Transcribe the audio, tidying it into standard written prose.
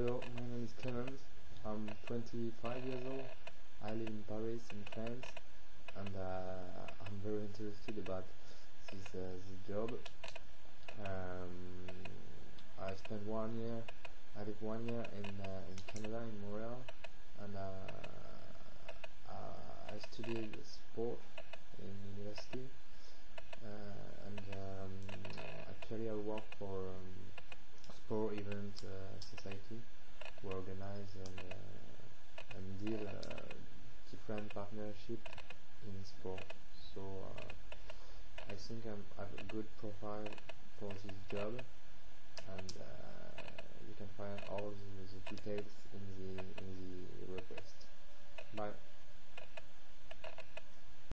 Hello, my name is Clement. I'm 25 years old. I live in Paris, in France, and I'm very interested about this job. I spent 1 year. I lived 1 year in Canada, in Montreal, and I studied sport in university. Actually, I work for sport event society who organize and deal different partnership in sport. So I think I have a good profile for this job, and you can find all the details in the request. Bye.